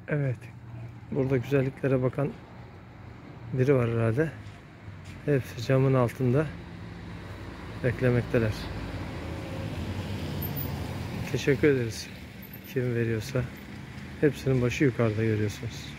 Evet. Burada güzelliklere bakan biri var herhalde. Hepsi camın altında beklemekteler. Teşekkür ederiz. Kim veriyorsa. Hepsinin başı yukarıda görüyorsunuz.